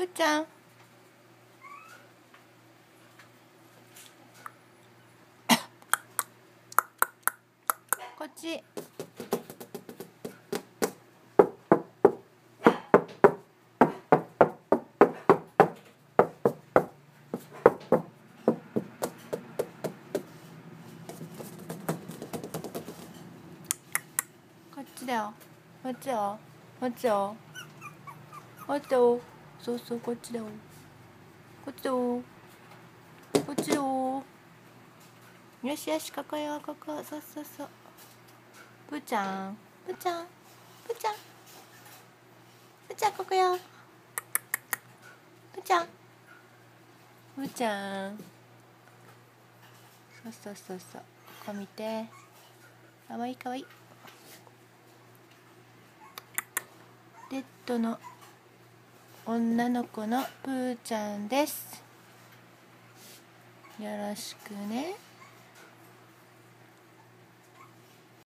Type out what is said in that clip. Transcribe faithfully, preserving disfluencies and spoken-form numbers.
ーちゃん。こっち。こっちだよ。こっちよ。こっちよ。こっちよ。そうそう、こっちだよ。こっちよ。こっちよ。よしよし、ここよ、ここ。そうそうそう。ぷーちゃん。ぷーちゃん。ぷーちゃん。ぷーちゃん、ここよ。ぷーちゃん。ぷーちゃん。そうそうそうそう。ここ見て。かわいいかわいい。レッドの女の子のぷーちゃんです。よろしくね。